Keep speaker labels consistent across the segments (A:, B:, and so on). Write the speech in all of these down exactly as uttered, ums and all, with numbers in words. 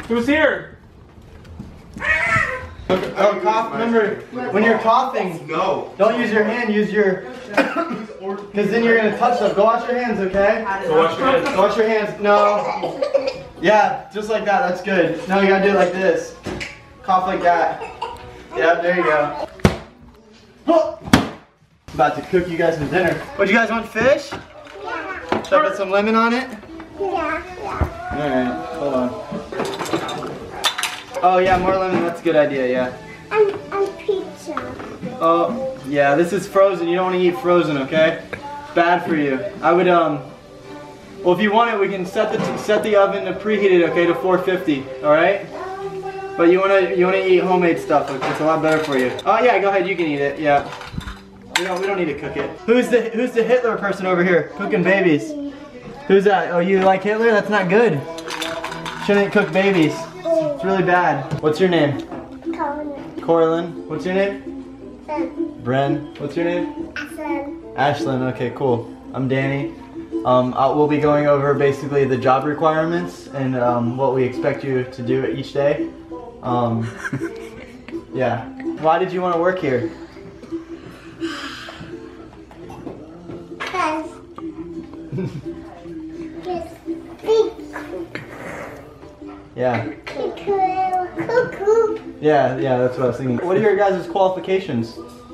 A: Who's here?
B: Oh, cough. Remember, when you're coughing,
C: No.
B: don't use your hand, use your... Because then you're going to touch stuff. Go wash your hands, okay?
A: Go wash your hands.
B: Go wash your hands. No. Yeah, just like that. That's good. No, you got to do it like this. Cough like that. Yeah, there you go. About to cook you guys some dinner. What, you guys want fish?
D: Yeah.
B: Should I put some lemon on it?
D: Yeah. Yeah.
B: Alright, hold on. Oh yeah, more lemon, that's a good idea, yeah.
D: And, and pizza.
B: Oh, yeah, this is frozen. You don't want to eat frozen, okay? Bad for you. I would, um, well, if you want it, we can set the set the oven to preheat it, okay, to four fifty, alright? But you want to you want to eat homemade stuff, okay? It's a lot better for you. Oh yeah, go ahead, you can eat it, yeah. We don't, we don't need to cook it. Who's the, who's the Hitler person over here? Cooking babies. Who's that? Oh, you like Hitler? That's not good. Shouldn't cook babies. It's really bad. What's your name?
D: Conan.
B: Corlin. What's your name?
D: Ben.
B: Bren. What's your name?
D: Aslan.
B: Ashlyn. Okay, cool. I'm Danny. Um, I'll, we'll be going over basically the job requirements and um, what we expect you to do each day. Um, yeah. Why did you want to work here?
D: Because it's big.
B: Yeah.
D: Cuckoo. Cuckoo.
B: Yeah, yeah, that's what I was thinking. What are your guys' qualifications?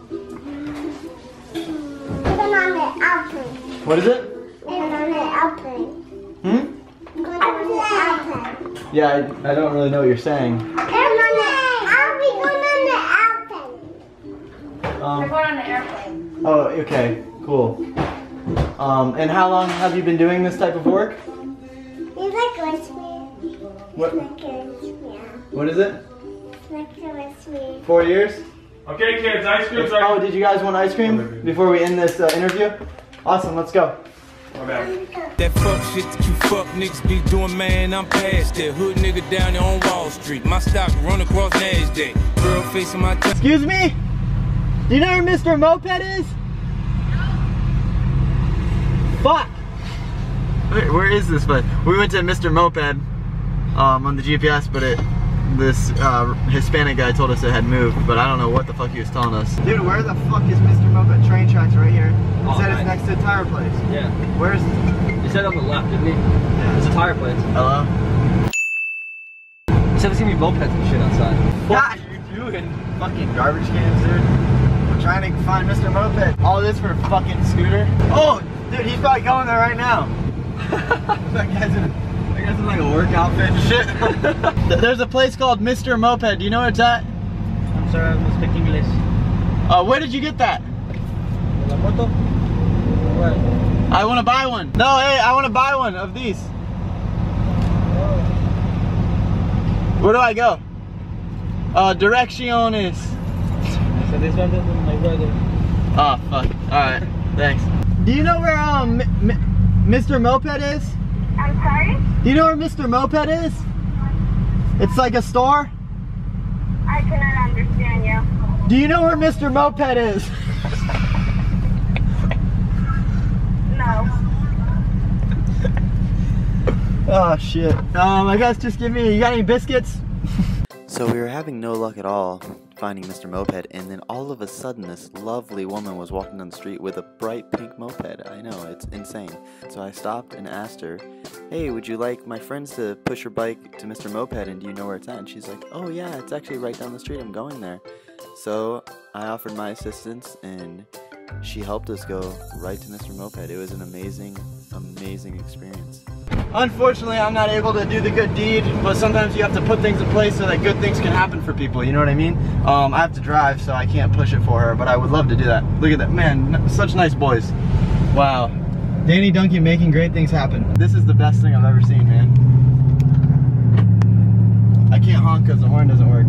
D: Even on the airplane.
B: What is it?
D: Even on the airplane.
B: Hmm?
D: Going on the airplane.
B: Yeah, I, I don't really know what you're saying.
D: Even on the, I'll be going on the airplane.
B: Um,
E: We're going on the airplane.
B: oh, okay, cool. Um, and how long have you been doing this type of work?
D: You like with me.
B: What?
D: Like with me.
B: What is it?
D: Like with me.
B: Four years?
A: Okay, kids, ice cream.
B: Oh, did you guys want ice cream before we end this uh, interview? Awesome, let's go.
A: My bad.
F: That fuck shit that you fuck niggas be doing, man, I'm past that. Hood nigga down there on Wall Street. My stock run across NASDAQ. Girl facing my t-
B: Excuse me? Do you know where Mister Moped is? Fuck! Where, where is this place? We went to Mister Moped um, on the G P S, but it this uh, Hispanic guy told us it had moved, but I don't know what the fuck he was telling us. Dude, where the fuck is Mister Moped? Train tracks right here. He
G: Oh,
B: said
G: nice.
B: it's next to a tire place.
G: Yeah.
B: Where's...
G: He said on the left, didn't he? Yeah. It's a tire place.
B: Hello?
G: He said there's gonna be mopeds and shit outside.
B: What are you doing? Fucking garbage cans, dude. We're trying to find Mister Moped. All this for a fucking scooter? Oh, dude, he's probably going there right now. That guy's in, that guy's in like a work outfit and shit. There's a place called Mister Moped. Do you know where it's at?
G: I'm sorry, I don't speak English.
B: Uh, where did you get that?
G: La moto? What?
B: I want to buy one. No, hey, I want to buy one of these. Where do I go? Uh, direcciones.
G: So this one is my brother.
B: Oh, fuck. Alright, thanks. Do you know where um, M M Mister Moped is?
D: I'm sorry?
B: Do you know where Mister Moped is? It's like a store.
D: I cannot understand you.
B: Do you know where Mister Moped is?
D: No.
B: Oh shit. Um, I guess just give me, you got any biscuits?
H: So we were having no luck at all finding Mister Moped, and then all of a sudden this lovely woman was walking down the street with a bright pink moped. I know, it's insane. So I stopped and asked her, hey, would you like my friends to push your bike to Mister Moped, and do you know where it's at? And she's like, oh yeah, it's actually right down the street, I'm going there. So I offered my assistance, and she helped us go right to Mister Moped. It was an amazing, amazing experience.
B: Unfortunately, I'm not able to do the good deed, but sometimes you have to put things in place so that good things can happen for people, you know what I mean? Um, I have to drive, so I can't push it for her, but I would love to do that. Look at that, man, such nice boys. Wow. Danny Duncan making great things happen. This is the best thing I've ever seen, man. I can't honk because the horn doesn't work.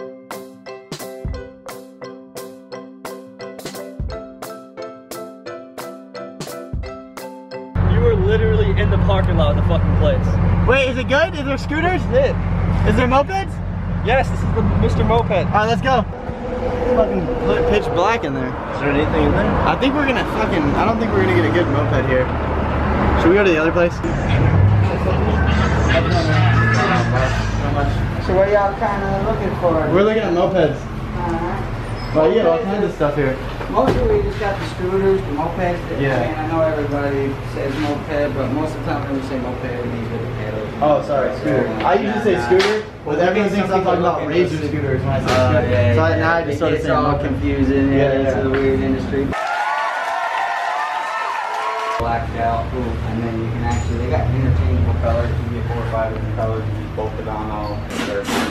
G: Literally in the parking lot of the fucking place.
B: Wait, is it good? Is there scooters?
G: Yeah.
B: Is there mopeds?
G: Yes, this is the Mister Moped.
B: Alright, let's go. It's fucking pitch black in there.
G: Is there anything in there?
B: I think we're gonna fucking, I don't think we're gonna get a good moped here. Should we go to the other place? How much?
C: So what y'all kind of looking for?
B: We're looking at mopeds.
C: Alright.
B: Well, you got all kinds of stuff here.
C: Mostly we just got the scooters, the mopeds.
B: Yeah.
C: I mean, I know everybody says moped, but most of the time when we say moped, we mean the pedals.
B: Oh, sorry, scooter. I usually say scooter, but everyone thinks I'm talking about razor scooters when I say
C: Oh,
B: scooter.
C: yeah,
B: So I,
C: yeah.
B: now I just started
C: It's
B: saying
C: all
B: moped.
C: confusing. Yeah,
B: Yeah,
C: it's
B: yeah.
C: a weird industry. Blacked out, and then you can actually, they got interchangeable colors. You can get four or five different colors and you bolt it on all surfaces.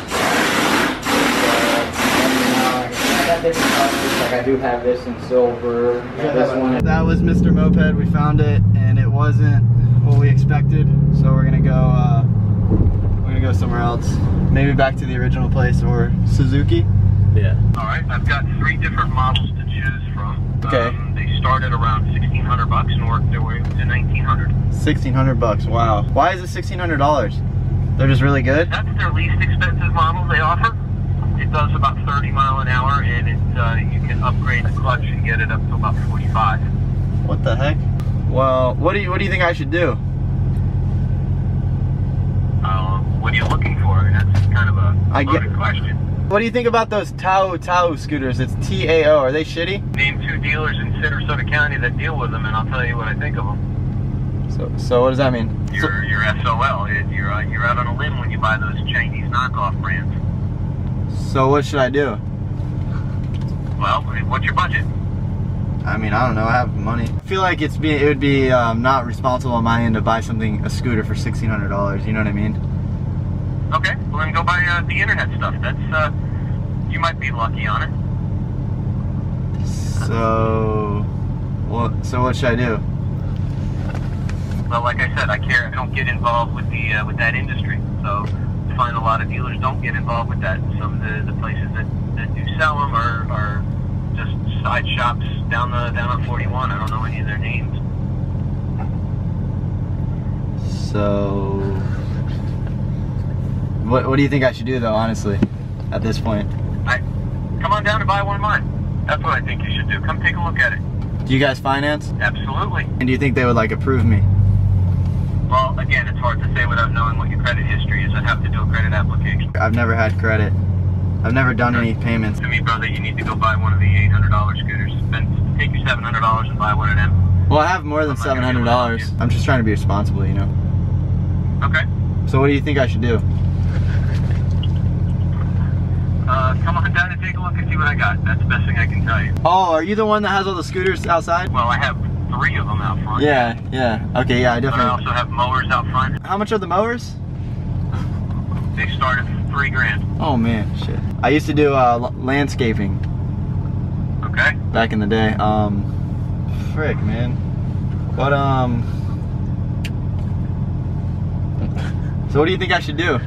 C: I got different colors, like I do have this in silver, this one.
B: That was Mister Moped. We found it, and it wasn't what we expected. So we're gonna go. Uh, we're gonna go somewhere else. Maybe back to the original place or Suzuki.
G: Yeah.
E: All right, I've got three different models to choose from.
B: Okay.
E: Um, they start at around sixteen hundred bucks and work their way up to nineteen hundred.
B: Sixteen hundred bucks. Wow. Why is it sixteen hundred dollars? They're just really good.
E: That's their least expensive model they offer. It does about thirty mile an hour, and it uh, you can upgrade the clutch and get it up to about forty-five.
B: What the heck? Well, what do you what do you think I should do?
E: Uh, what are you looking for? And that's kind of a
B: I get-
E: loaded question.
B: What do you think about those Tao Tao scooters? It's T A O. Are they shitty?
E: Name two dealers in Sarasota County that deal with them, and I'll tell you what I think of them.
B: So so what does that mean? So,
E: You're you're S O L. You're uh, you're out on a limb when you buy those Chinese knockoff brands.
B: so what should I do?
E: Well, what's your budget?
B: I mean, I don't know. I have money. I feel like it's be it would be um, not responsible on my end to buy something a scooter for sixteen hundred dollars. You know what I mean?
E: Okay, well then go buy uh, the internet stuff. That's uh, you might be lucky on it.
B: So what? So what should I do?
E: Well, like I said, I care. I don't get involved with the uh, with that industry. So I find a lot of dealers don't get involved with that. Some of the, the places that, that do sell them are, are just side shops down the down on forty-one. I don't know any of their names.
B: So what? What do you think I should do though? Honestly, at this point,
E: I come on down and buy one of mine. That's what I think you should do. Come take a look at it.
B: do you guys finance?
E: Absolutely.
B: And do you think they would like approve me?
E: Well, again, it's hard to say without knowing what your credit history is. I'd have to do a credit application.
B: I've never had credit. I've never done any payments.
E: To me, brother, you need to go buy one of the eight hundred dollar scooters. Spend, take your seven hundred dollars and buy one of them.
B: Well, I have more than
E: I'm not
B: seven
E: gonna be
B: hundred
E: able to help
B: dollars.
E: you.
B: I'm just trying to be responsible, you know.
E: Okay.
B: So what do you think I should do?
E: Uh, come on down and take a look and see what I got. That's the best thing I can tell you.
B: Oh, are you the one that has all the scooters outside?
E: Well, I have three of them out front.
B: Yeah, yeah. Okay, yeah, I
E: But I
B: definitely.
E: also have mowers out front.
B: How much are the mowers?
E: They start at three grand.
B: Oh man, shit. I used to do uh, l- landscaping
E: Okay.
B: back in the day. Um, frick, man. But um. So what do you think I should do?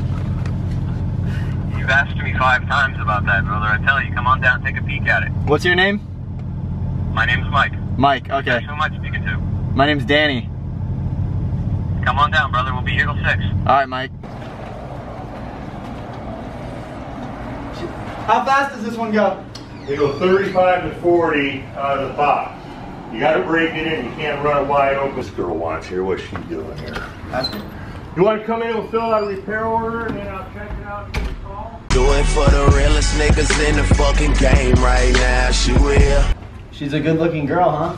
E: You've asked me five times about that, brother. I tell you, come on down, take a peek at it.
B: What's your name?
E: My name's Mike.
B: Mike. Okay.
E: That's who am I speaking to?
B: My name's Danny.
E: Come on down, brother. We'll be here till six.
B: All right, Mike. How fast does this one go?
I: They go thirty-five to forty out of the box. You gotta break it in, you can't run it wide open. This girl wants here, what's she doing here?
B: Ask her.
I: You wanna come in and fill out a repair order and then I'll check it out and give you a call?
J: Do it for the realest niggas in the fucking game right now. She will.
B: She's a good-looking girl, huh?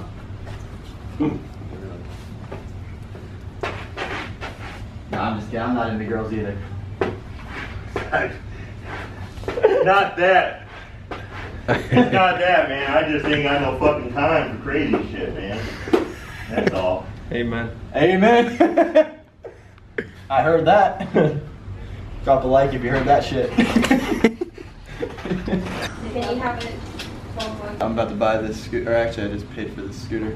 B: No, I'm just kidding. I'm not into girls either.
I: Not that. It's not that, man. I just ain't got no fucking time for crazy shit, man. That's all.
G: Amen.
B: Amen. I heard that. Drop a like if you heard that shit.
D: Can you have it?
B: I'm about to buy this scooter. Or actually, I just paid for this scooter.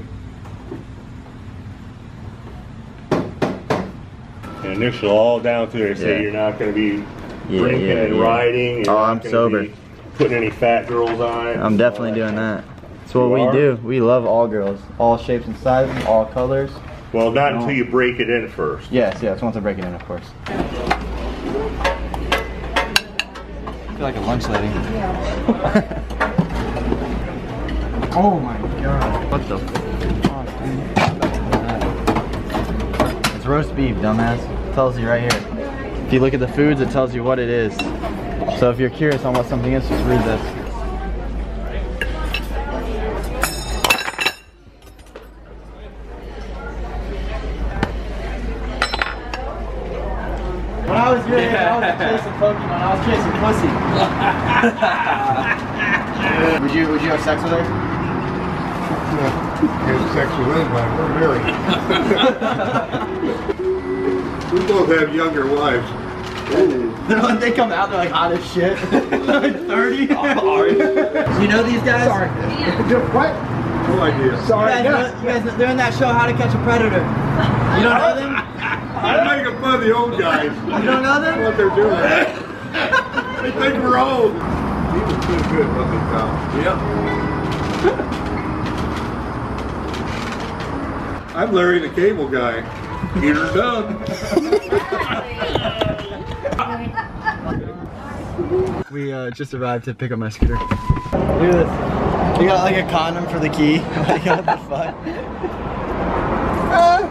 I: And initial all down through there say
B: Yeah.
I: you're not gonna be
B: Yeah,
I: drinking
B: yeah,
I: and
B: yeah.
I: riding. You're
B: Oh,
I: not
B: I'm
I: gonna
B: sober.
I: be putting any fat girls on it.
B: I'm definitely doing that. That's what
I: You
B: we
I: are?
B: do. We love all girls. All shapes and sizes, all colors.
I: Well, not
B: No.
I: until you break it in first.
B: Yes, yes, once I break it in, of course. I feel like a lunch lady. Oh my god. What the fuck, dude? It's roast beef, dumbass. Tells you right here. If you look at the foods, it tells you what it is. So if you're curious on what something is, just read this. When I was your age, I was chasing Pokemon. I was chasing pussy. would you Would you have sex with her?
K: Have sex with anybody. We're married. We both have younger wives.
B: When they come out, they're like hot as shit. Like thirty. You know these guys?
K: Sorry. What? No idea.
B: Sorry. You guys, know, you guys know, they're in that show, How to Catch a Predator. You don't know them?
K: I'm making fun of the old guys.
B: You don't know them?
K: What they're doing. They think we're old. He was too good, wasn't he, Tom?
A: Yep.
K: I'm Larry the Cable Guy. Get her done.
B: We uh, just arrived to pick up my scooter. Look at this. You got like a condom for the key. Like, what the fuck? Ah.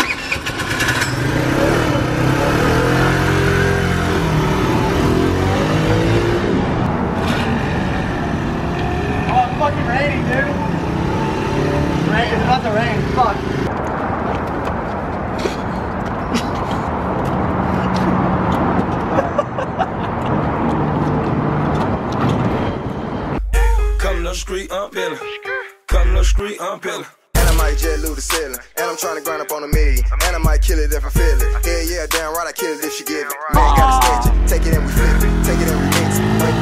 B: Oh, it's fucking raining, dude. Rain, it's about to rain. Fuck.
F: Street, I'm peeling. Come to the street, I'm peeling.
L: And I might jet loot the ceiling. And I'm trying to grind up on a million. And I might kill it if I feel it. Yeah, yeah, damn right, I kill it if she give it. Man, gotta sketch it. Take it and we flip it. Take it and we mix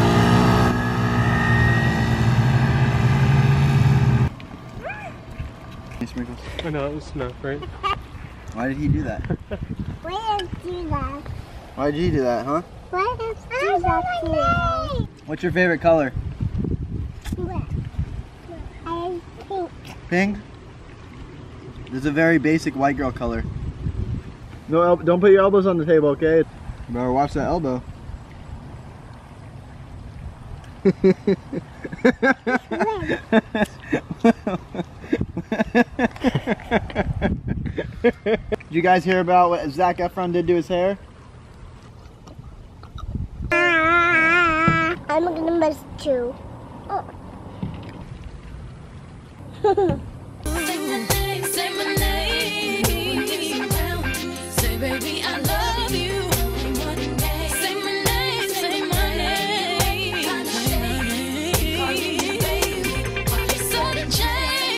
L: it.
G: I know, it was snow, right?
B: Why did he do that?
D: Why did you do that?
B: Why did you do that, huh?
D: Why did you do that to me?
B: What's your favorite color?
D: I pink.
B: Pink? This is a very basic white girl color. No, el don't put your elbows on the table, okay? You better watch that elbow. Did you guys hear about what Zac Efron did to his hair?
D: I'm gonna miss two. Oh.